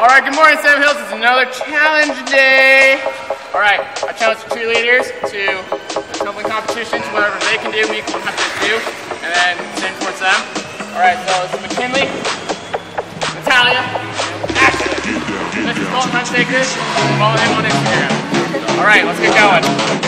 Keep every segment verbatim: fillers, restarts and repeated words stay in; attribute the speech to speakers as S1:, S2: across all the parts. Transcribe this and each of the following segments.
S1: All right, good morning, Salem Hills. It's another challenge day. All right, I challenge the cheerleaders to tumbling competitions, whatever they can do, me can have to do, and then send towards them. All right, so this is McKinley, Natalia, Ashley. This is Colton Hunsaker. Follow him on Instagram. All right, let's get going.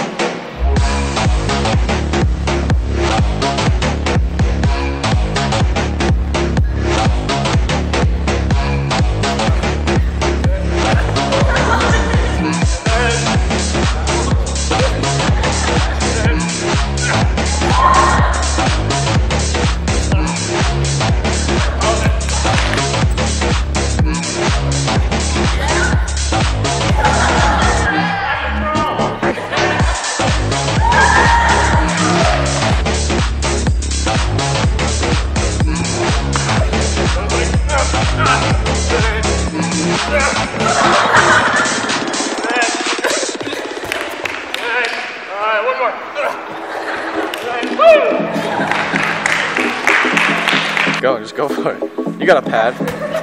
S2: Go, just go for it. You got a pad.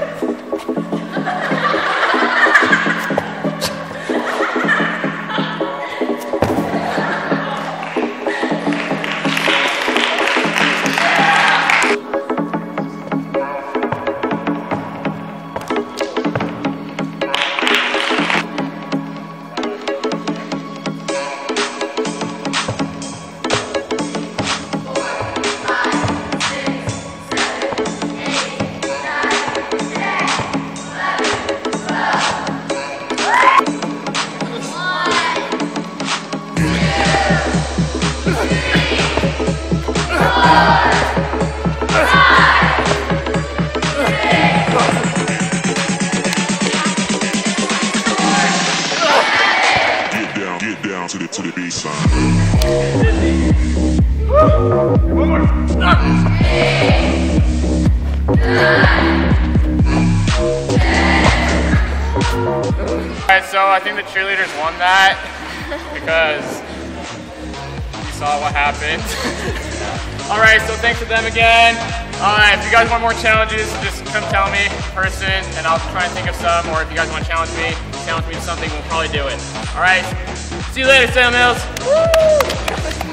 S3: To the, to the baseline.
S1: One more. Stop. Alright, so I think the cheerleaders won that because you saw what happened. Alright, so thanks to them again. Uh, if you guys want more challenges, just come tell me in person and I'll try and think of some, or if you guys want to challenge me, challenge me to something, we'll probably do it. Alright, see you later, Salem Hills. Woo!